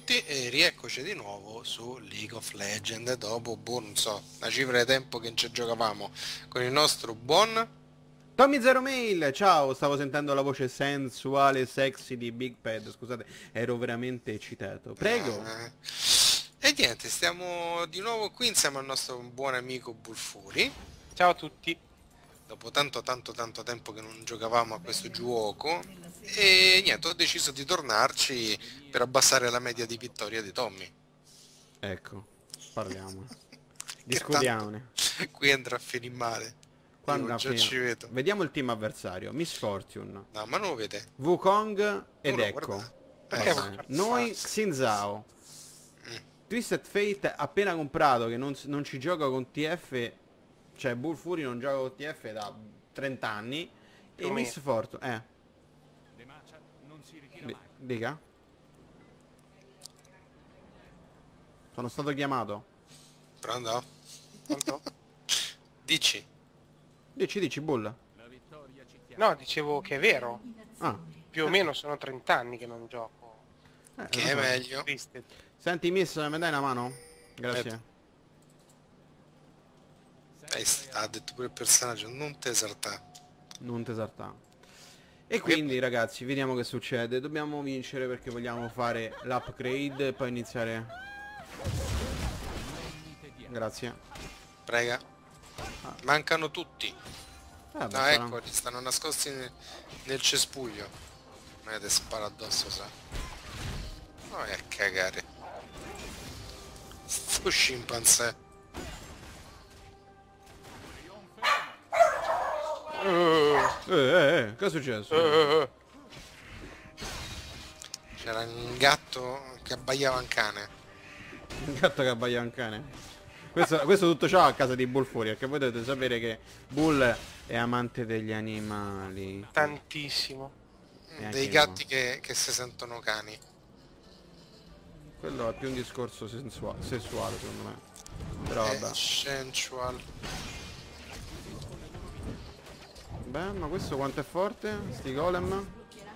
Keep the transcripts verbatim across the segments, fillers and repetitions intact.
tutti e rieccoci di nuovo su League of Legends dopo, boh, non so, una cifra di tempo che non ci giocavamo con il nostro buon... Tommy Zero Mail, ciao, stavo sentendo la voce sensuale e sexy di Big Pad, scusate, ero veramente eccitato. Prego. eh, E niente, stiamo di nuovo qui insieme al nostro buon amico Bulfuri. Ciao a tutti. Dopo tanto tanto tanto tempo che non giocavamo a questo gioco e niente, ho deciso di tornarci per abbassare la media di vittoria di Tommy. Ecco, parliamo. Che tanto Discutiamone. qui andrà a finire male. Io Quando già appena... ci vedo. Vediamo il team avversario. Miss Fortune, No, ma non lo vede. Wukong ed Uno, Echo. guarda. Va Eh, bene. Noi, Xin Zhao. mm, Twisted Fate appena comprato che non, non ci gioca con T F, cioè Bullfuri non gioca con T F da trenta anni. Più E o Miss meno. Fortune, eh. Di- Dica. Sono stato chiamato. pronto? Pronto? Dici? Dici, dici, Bull. No, dicevo che è vero. Ah, Più o meno sono trenta anni che non gioco. eh, Che lo è so. meglio? Twisted. Senti, Miss, mi dai una mano? Grazie. Eh, ha detto pure il personaggio, non te esaltare. Non ti esaltare. E quindi, ragazzi, vediamo che succede. Dobbiamo vincere perché vogliamo fare l'upgrade e poi iniziare. Grazie. Prega. Mancano tutti. Eh, vabbè, No, sarà- eccoli, stanno nascosti nel, nel cespuglio. Non è te spara addosso, sa. No, è a cagare. Sto scimpanzé. Uh, Eh, eh, eh, che è successo? uh, uh. C'era un gatto che abbaiava un cane. Un gatto che abbaia un cane. Questo, questo tutto ciò a casa di Bullfuri, perché voi dovete sapere che Bull è amante degli animali. Tantissimo. E anche Dei io. gatti che, che si sentono cani. Quello è più un discorso sensua- sessuale, secondo me. Però È vabbè. sensual. Beh, ma questo quanto è forte? Sti golem?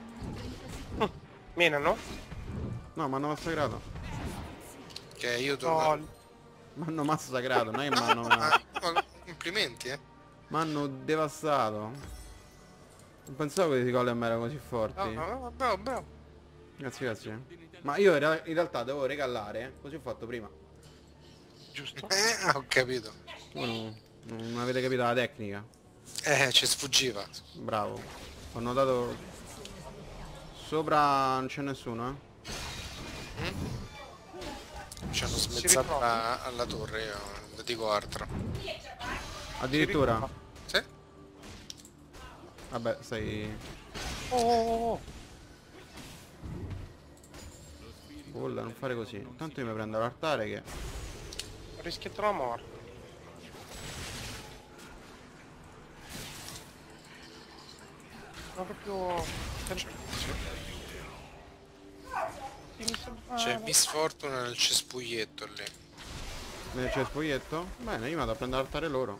Menano? No, mi hanno massacrato. Che io No. torno... Mi hanno massacrato, non è che mi hanno... Ah, ma complimenti, eh. Mi hanno devastato. Non pensavo che questi golem erano così No, forti. no, no, bravo, bravo. Grazie, grazie. Ma io in rea- in realtà devo regalare, così ho fatto prima. Giusto? Eh, ah, ho capito. Voi non, non avete capito la tecnica. Eh, ci sfuggiva. Bravo. Ho notato... Sopra non c'è nessuno, eh. Ci hanno Si smezzato riprova. la- alla torre, io non dico altro. Addirittura. riprova. Sì? Vabbè, stai... Oh, oh, oh. Bolla, non fare così. Intanto io mi prendo l'altare che... Ho rischiato la morte. Ma proprio... Sì, mi sembra- C'è Miss Fortuna nel cespuglietto lì. Nel cespuglietto? Bene, io vado a prendere l'altare loro.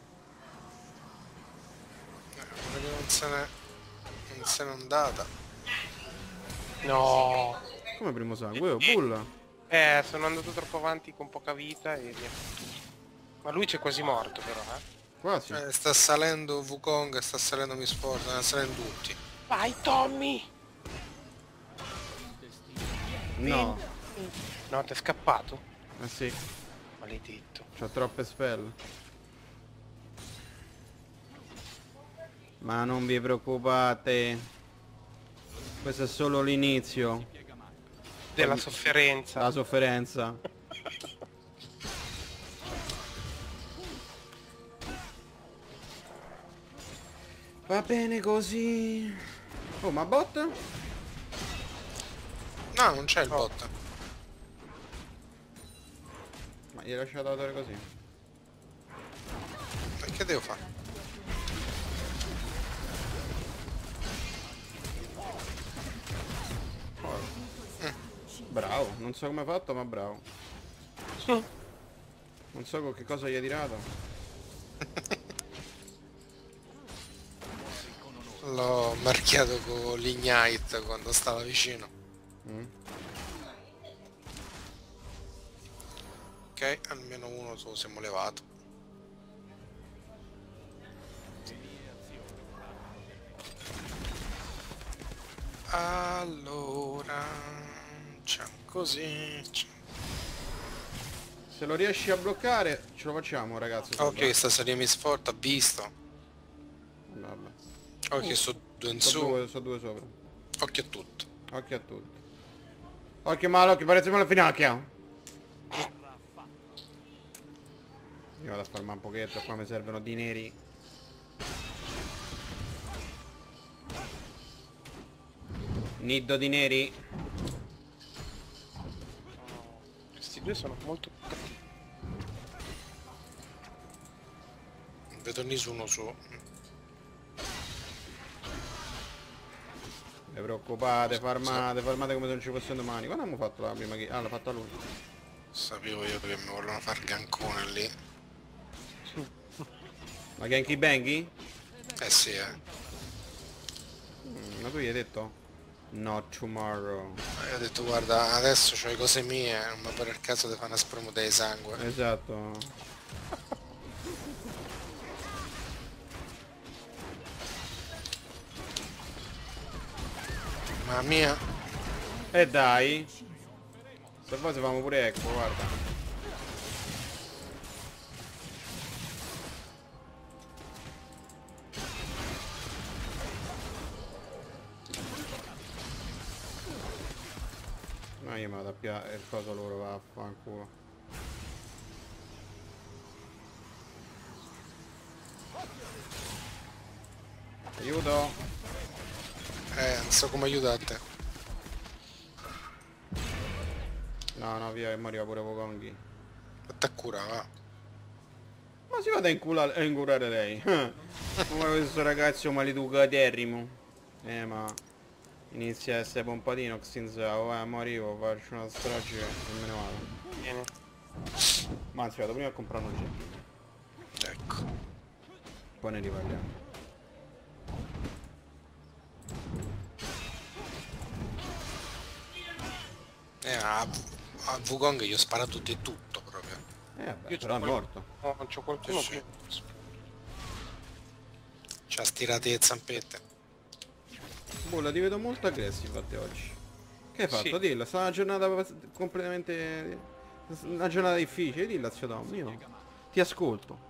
Eh, quello che non se n'è... non se n'è andata. No. Come primo sangue? Oh, Bull. Eh, sono andato troppo avanti con poca vita e via. Ma lui c'è quasi morto però, eh. Quasi. Eh, sta salendo Wukong, sta salendo Miss Fortuna, sta salendo tutti. Vai Tommy! No. No, ti è scappato? Eh sì, Maledetto. c'ho troppe spell. Ma non vi preoccupate. Questo è solo l'inizio. Della sofferenza. La sofferenza. Va bene così. Oh, ma bot? No, non c'è il No. bot. Ma gli hai lasciato la torre così. E che devo fare? Bravo, non so come ha fatto, ma bravo. Non so con che cosa gli hai tirato. L'ho marchiato con l'ignite quando stava vicino. Mm. Ok, almeno uno lo siamo levato. Allora, facciamo così. Se lo riesci a bloccare, ce lo facciamo, ragazzi. Ok, sta serie mi sforza, ha visto. Vabbè. Ok, sono due in So su. due, so due sopra. Occhio a tutto. Occhio a tutto. Occhio malo, occhio, parezziamo alla finacchia. Io vado a farmare un pochetto, qua mi servono di neri. Nido di neri. Questi due sono molto cattivi. Non vedo nessuno su. Non Non preoccupate, farmate, farmate come se non ci fosse domani. Quando abbiamo fatto la prima che... Ah, l'ha fatta lui. sapevo io che mi volevano far gancone lì. Ma Genki Benki? Eh sì, eh. Mm, ma tu gli hai detto? Not tomorrow. Io ho detto guarda, adesso c'ho le cose mie, non mi pare il caso di fare una spremuta di sangue. Esatto. Mamma mia. E dai. Se poi si famo pure ecco, guarda. No, io mi vado a piare il coso loro, va a fanculo. Aiuto! Eh, non so come aiutarti. No, no, via, che moriva pure Wukonghi. Fatti a cura, va. Ma si vada a inculare, a incurare lei. Come questo ragazzo maleducaterrimo. Eh, ma... Inizia a essere pompadino, Xinzao, vai, morivo, faccio una strage e me ne vado. Bene. Ma anzi vado prima a comprare un oggettino. Ecco. Poi ne riparliamo. Eh, a, a Wukong gli ho sparato di tutto proprio. Eh vabbè, Io però è c'ho morto. No, non c'ho qualcuno Sì, più. C'ha stirate le zampette. Boh, ti vedo molto aggressivo a te oggi. Che hai fatto? Sì. Dillo, sta una giornata pas- completamente... Una giornata difficile, dillo a zio Tom, io ti ascolto.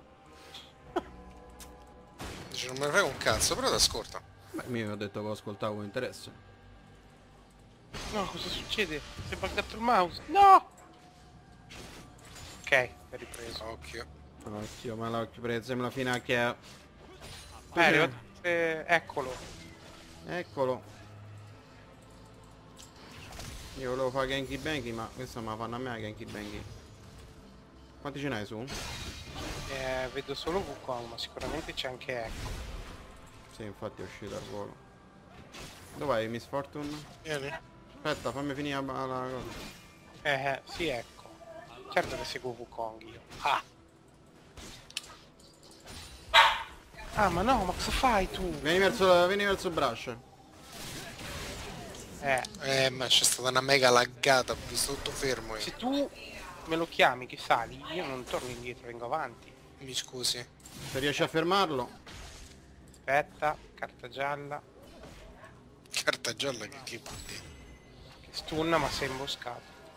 Dice non me ne frega un cazzo, però ti ascolta. Beh, io ho detto che lo ascoltavo con interesse. No, cosa succede? Si è buggato il mouse. No! Ok, è ripreso. Occhio. Occhio, ma l'occhio preso, me la finacchia. Eh, è arrivato... eh, eccolo. Eccolo. Io volevo fare Genki Benki, ma questa me la fanno a me la Genki Benki. Quanti ce n'hai su? Eh, vedo solo Wukong, ma sicuramente c'è anche Echo. Sì, infatti è uscito al volo. Dov'è Miss Fortune? Vieni. Aspetta, fammi finire la, la cosa. Eh, eh, sì, ecco. Certo che seguo Wukong io. Ah! Ah, ma no, ma cosa fai tu? Vieni verso, vieni verso il brush. Eh, Eh, ma c'è stata una mega laggata, ho visto tutto fermo io. se tu me lo chiami che sali, io non torno indietro, vengo avanti. Mi scusi. Se riesci a fermarlo. Aspetta, carta gialla. Carta gialla che che vuol dire? Che stunna ma sei imboscato.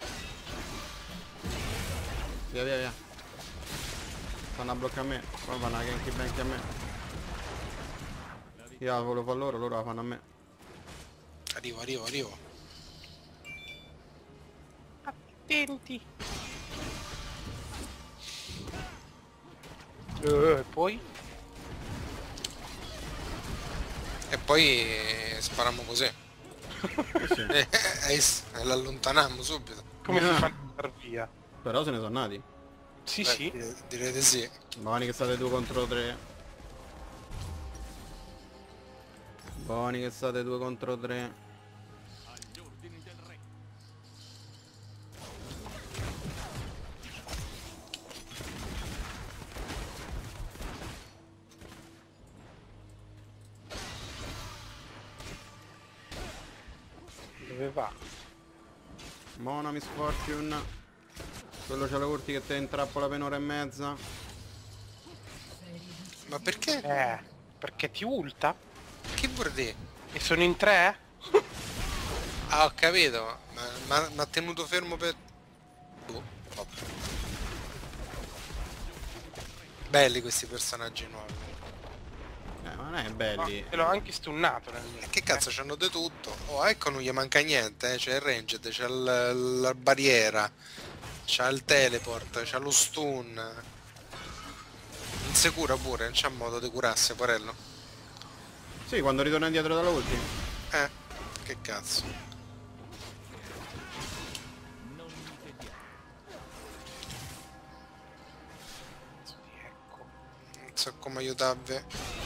Via via via. Fanno a bloccare a me. Poi fanno a Genki Benki a me. Io la volevo fare loro, loro la fanno a me. Arrivo, arrivo, arrivo. Attenti. Eh, e poi? E poi eh, spariamo così. Sì. E eh, eh, l'allontaniamo subito. Come si Ah. fa a andare via? Però se ne sono nati. Sì, Beh, sì. direi- Direi di sì. Buoni che state due contro tre. Buoni che state due contro tre. Dove va? Buona Miss Fortune. Quello c'ha le urti che te intrappola per un'ora e mezza. Ma perché? Eh, perché ti ulta? Che vuol dire? E sono in tre? Ah, ho capito, ma mi ha tenuto fermo per... Boh, vabbè. Belli questi personaggi nuovi. Eh, ma non è No, belli. te l'ho anche stunnato nel mio. E che cazzo, c'hanno di tutto. Oh, ecco, non gli manca niente, eh. C'è il ranged, c'è il- la barriera, c'ha il teleport, c'ha lo stun. Insicura pure, non c'ha modo di curarsi, porello. Sì, quando ritorna indietro dalla ulti. Eh, che cazzo. Ecco. Non so come aiutarvi.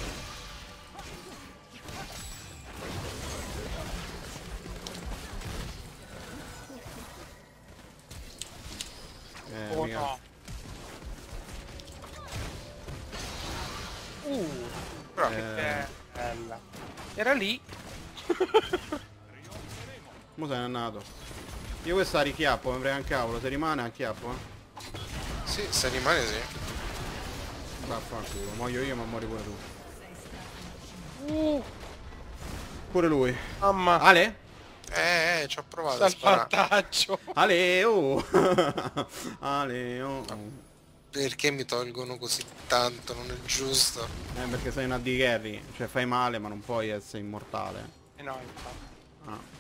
Eh, Oh mica. no. Uh, Bravo. Eh, bella. Era lì. mo sei andato. Io questa richiappo, mi frega un cavolo, se rimane a chiappo, eh. Sì, se rimane sì. Vaffanculo, muoio io ma muori pure tu. Uh, Pure lui. mamma. Ale? Eh, eh, ci ho provato a sparare. Salvataggio. Ale, oh! Ale, oh! Perché mi tolgono così tanto? Non è giusto. Eh, perché sei una D carry, cioè fai male ma non puoi essere immortale. Eh no, infatti. Ah.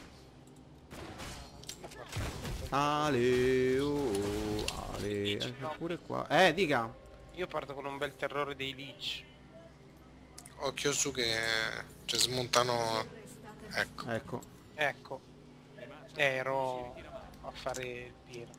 Ale, oh, Ale, eh, pure qua. Eh, dica! Io parto con un bel terrore dei Lich. Occhio su che... Cioè smontano... Ecco. Ecco. Ecco. Ero a fare il pieno.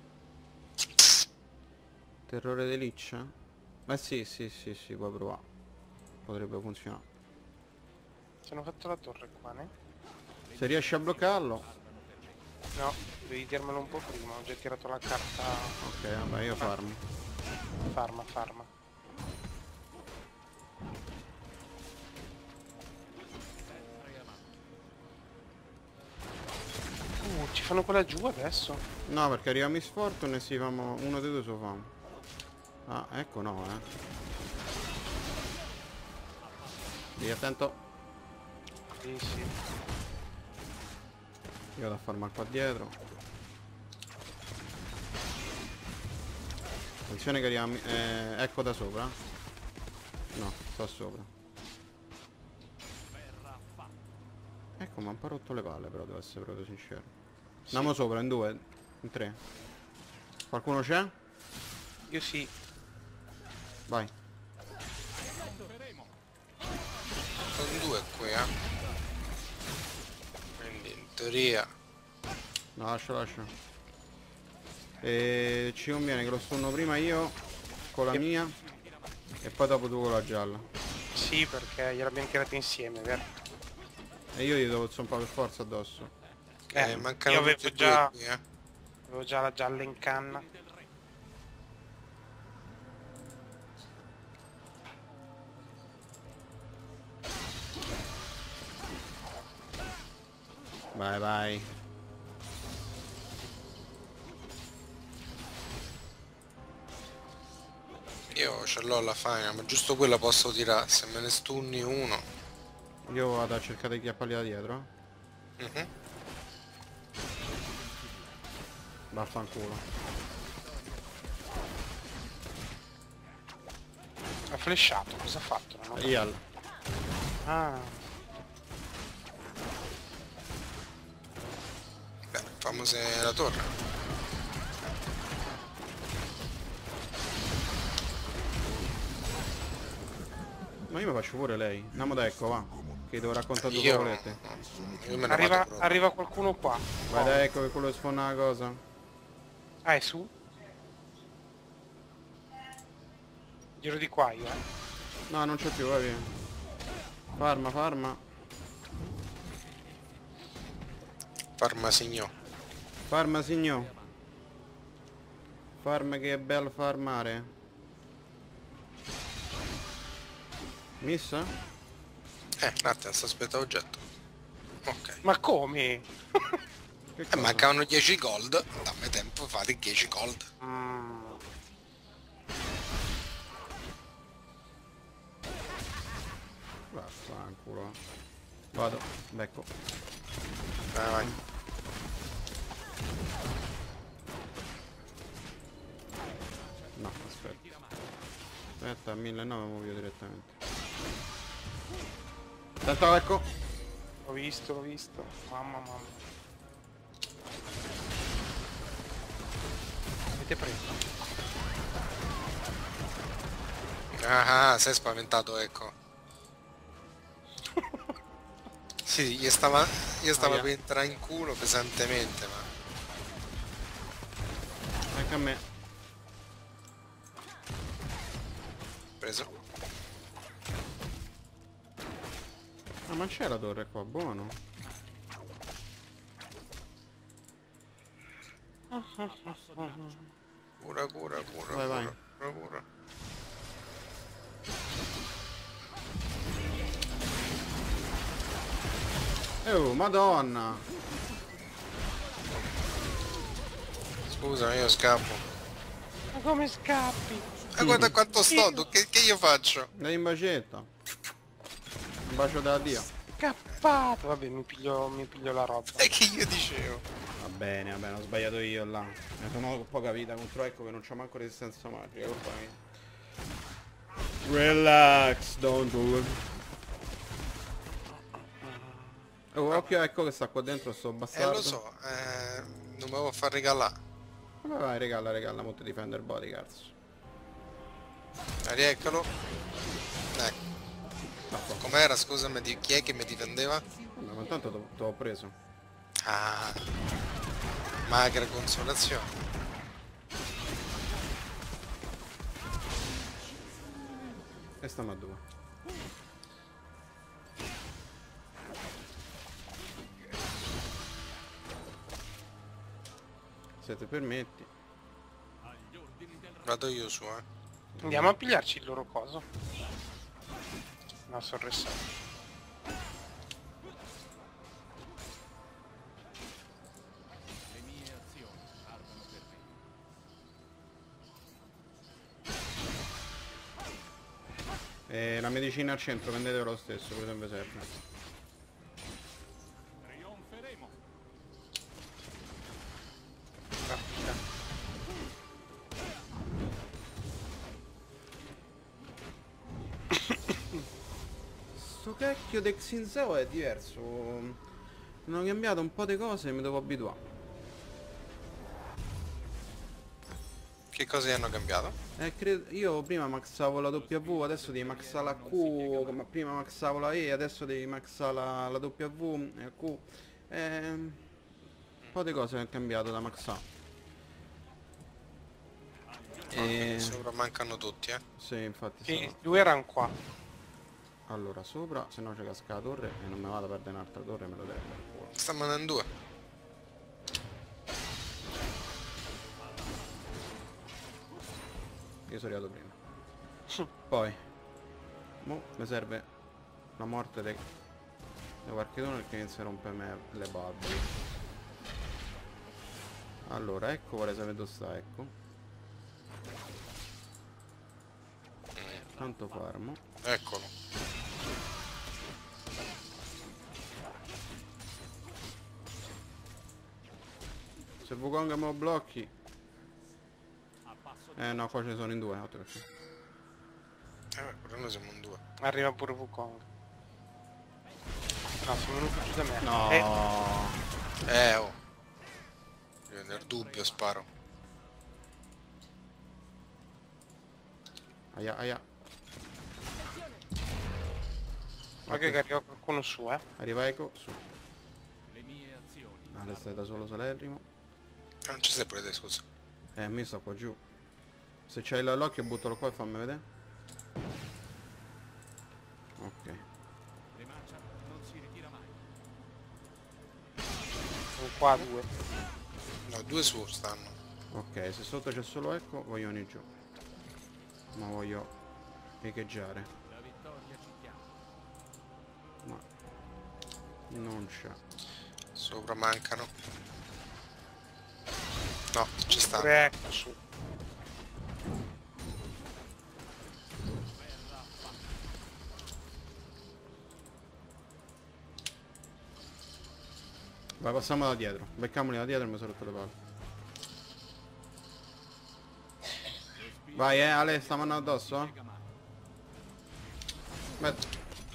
Terrore dei Lich? Ma sì, sì, sì, sì, puoi provare. Potrebbe funzionare. Ci hanno fatto la torre qua, ne? Se riesci a bloccarlo. No, devi dirmelo un po' prima, ho già tirato la carta. Ok, vabbè, io farmi. Farma, farma. Uh, ci fanno quella giù adesso? No, perché arriva Miss Fortune e si famo... uno dei due se lo famo. Ah, ecco no, eh. Stai attento. Sì, sì. Io vado a farmare qua dietro. Attenzione che arriva... Mi- Eh, ecco da sopra. No, sta sopra. Ecco, mi ha un po' rotto le palle però, devo essere proprio sincero. Andiamo sopra, in due, in tre. Qualcuno c'è? Io sì. Vai. Sono due qui, eh. Quindi in teoria... No, lascia, lascia. E ci conviene che lo stunno prima io con la mia e poi dopo tu con la gialla. Sì, perché gliel'abbiamo tirata insieme, vero? E io gli devo zompare per forza addosso. Eh, Eh, mancano io avevo tutti e già, due qui, eh. avevo già la gialla in canna. Vai, vai. Io ce l'ho alla fine, ma giusto quella posso tirare. Se me ne stunni uno. Io vado a cercare di chiapparli da dietro. Mhm. Vaffanculo. Ha flashato, cosa ha fatto? Non ho- Ial. Ah, Beh, famose la torre. Ma io mi faccio pure lei. Andiamo da ecco, va. Che devo raccontare due Io, favolette. io me ne arriva, vado proprio. arriva qualcuno qua. Vai da ecco che quello sfonda la cosa. Ah, è su? Giro di qua io, eh. No, non c'è più, vai via. Farma, farma. Farmasigno. Farma signor. Farma che è bello farmare. Missa? Eh, un attimo, sto aspetta oggetto. Ok. Ma come? Che E cosa? mancavano dieci gold. Dammi tempo a fare dieci gold. Mm, Fanculo. Vado, becco. Vai, vai. No, aspetta. Aspetta, a millenovecento muovo io direttamente. Aspetta, ecco. L'ho visto, l'ho visto. Mamma mamma. Avete preso? Ah, sei spaventato, ecco. Sì, gli stava, gli stava Aia. per entrare in culo pesantemente, ma... Anche a me. Preso. Ah, ma c'è la torre qua, buono. Cura, cura, cura, Vai, vai. cura, cura, cura. Oh, madonna. Scusa, io scappo. Ma come scappi? Ma guarda quanto sto, tu, che, che io faccio? Dai in bacetta. Un bacio da Dio. Scappato! Vabbè, mi piglio, mi piglio la roba. È che io dicevo. Va bene, va bene, ho sbagliato io là. Ne sono poca vita contro Ecco che non c'ho manco resistenza magica, colpa mia. Relax, don't do it. Oh, occhio Ecco che sta qua dentro sto Eh bastardo. lo so, eh, non me lo far regalare. Vai, vai, regala, regala, molto difender bodyguards. Rieccolo. Ecco. Com'era, scusami, di chi è che mi difendeva? Vabbè, ma intanto te l'ho preso. Ah, magra consolazione. E stiamo a due. Se ti permetti. Vado io su, eh. Andiamo a pigliarci il loro coso. No, sorressato. E la medicina al centro, prendetelo lo stesso, per esempio serve. Sto cacchio del Xinzao è diverso. Hanno cambiato un po' di cose e mi devo abituare. Che cosa hanno cambiato? Eh, cre- io prima maxavo la W, adesso devi maxare la Q, come prima maxavo la E, adesso devi maxare la, la W e la Q. Eh, un po' di cose hanno cambiato da maxare. E E... sopra mancano tutti, eh. Sì, infatti Sì, sono... due erano qua. Allora, sopra, se no c'è casca la torre e non mi vado a perdere un'altra torre, me lo devo andare fuori. Sta mandando due. Io sono arrivato prima. Poi, mo mi serve la morte dei de qualche tunnel che inizia a rompermi le balle. Allora, ecco, vorrei sapere dove sta, ecco. Tanto farmo. Eccolo. Se Wukong me lo blocchi. Eh no, qua ce ne sono in due, altro che... Eh, beh, però noi siamo in due. Arriva pure Wukong. No, sono venuti giù da me. No. Eh, Eh, oh. Io nel dubbio sparo. Aia, aia. ma che arriva qualcuno su, eh. Arriva Eco, su. Ah, resta da solo Salerrimo. Ah, non ci sei pure te, scusa. Eh, mi sto qua giù. Se c'hai l'occhio buttalo qua e fammi vedere. Ok. Sono qua due. No, due su stanno. Ok, se sotto c'è solo Eco, voglio venire giù. Ma voglio echeggiare. Ma non c'è. Sopra mancano. No, ci stanno. Pure ecco su. Vai, passiamo da dietro. Beccamoli da dietro e mi sono rotto le palle. Vai, eh, Ale, stiamo andando addosso? Eh? Beh.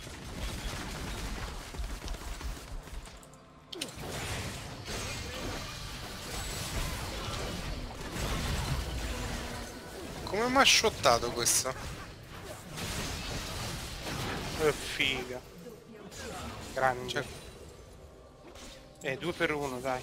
Come mi ha shottato questo? Che figa. Grande. Cioè, Eh, due per uno, dai.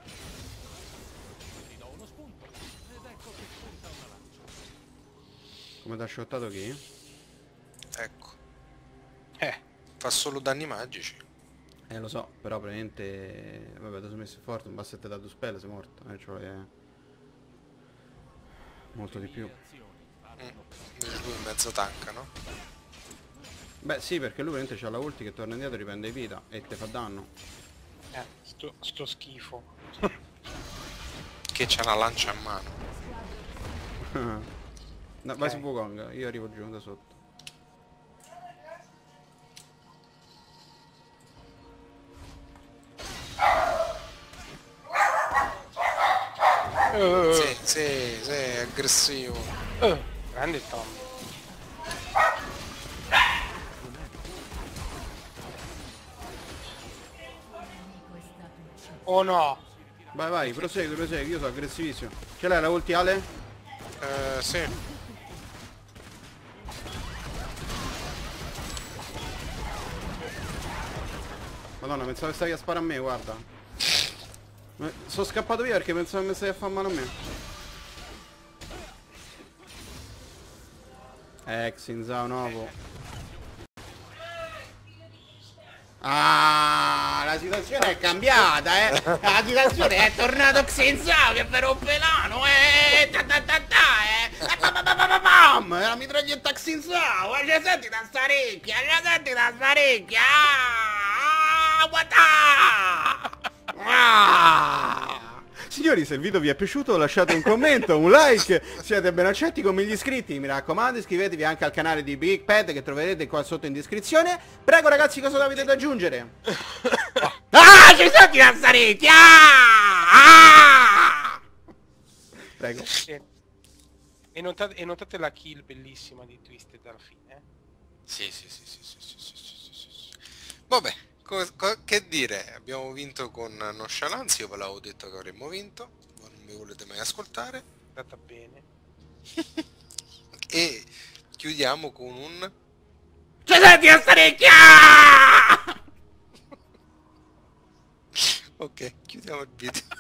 Come ti ha shottato chi? ecco. Eh. Fa solo danni magici. Eh, lo so, però praticamente... Vabbè, ti sei messo forte, un bassetto da due spelle, sei morto. Eh, cioè... Molto di più. Mm. Invece lui in mezzo tanca, no? Beh, sì, perché lui praticamente c'ha la ulti che torna indietro, riprende vita e te fa danno. Eh, sto, sto schifo. Che c'ha una lancia in mano. No, vai Ok. su Wukong, io arrivo giù da sotto. Uh, Sì, sì, sì, è aggressivo. uh, grande Tom. Oh no! Vai, vai, prosegui, prosegui, io sono aggressivissimo. Ce l'hai la ulti, Ale? Eh, sì. Madonna, pensavo che stavi a sparare a me, guarda. Ma- Sono scappato via perché pensavo che mi stavi a fare mano a me. Eh, Xinzao nuovo. Ah, la situazione è cambiata, eh! La situazione è tornato Xinzao che vi rompe l'ano, eh! Ta ta ta ta, eh! Ah, pa, pa, pa, pa, pa, pam! La mitraglietta Xinzao, eh! Ci senti da sparecchia, ci senti da sparecchia! Ah, guarda! Ah! Signori, se il video vi è piaciuto lasciate un commento, un like, siete ben accetti come gli iscritti, mi raccomando iscrivetevi anche al canale di Big Pet che troverete qua sotto in descrizione. Prego ragazzi, cosa avete da aggiungere? Ah, ci senti da starecchi! Ah! Prego. Sì. E notate, e notate la kill bellissima di Twisted alla fine, eh? Sì, sì, sì, sì, sì, sì, sì, sì, sì, sì. Vabbè, co- co- che dire, abbiamo vinto con Nonchalance, io ve l'avevo detto che avremmo vinto, ma non mi volete mai ascoltare. È andata bene. E chiudiamo con un... Ci senti da starecchi! Ok, chiudiamo il video.